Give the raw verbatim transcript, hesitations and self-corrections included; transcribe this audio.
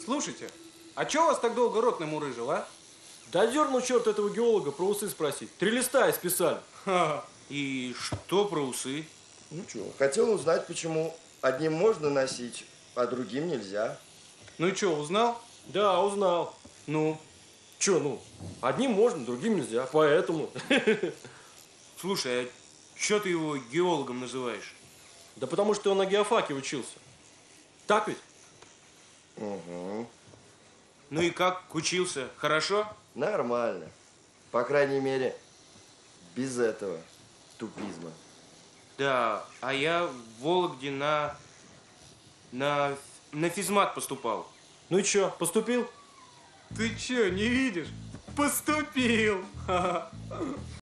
Слушайте, а чё вас так долго рот намурыжил, а? Да дернул черт этого геолога про усы спросить. Три листа исписали. Ха-ха. И что про усы? Ну что, хотел узнать, почему одним можно носить, а другим нельзя. Ну и чё, узнал? Да, узнал. Ну? Че, ну, одним можно, другим нельзя, поэтому. Слушай, а чё ты его геологом называешь? Да потому что он на геофаке учился. Так ведь? Угу. Ну и как, учился? Хорошо? Нормально. По крайней мере, без этого тупизма. Да, а я в Вологде на... на... на физмат поступал. Ну и че, поступил? Ты чё, не видишь? Поступил!